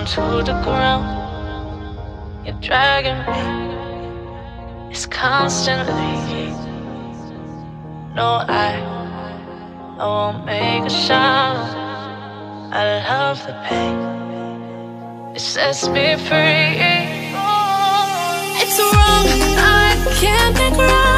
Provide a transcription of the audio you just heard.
to the ground. You're dragging me, it's constantly. No, I won't make a sound. I love the pain, it sets me free. It's wrong, I can't make right.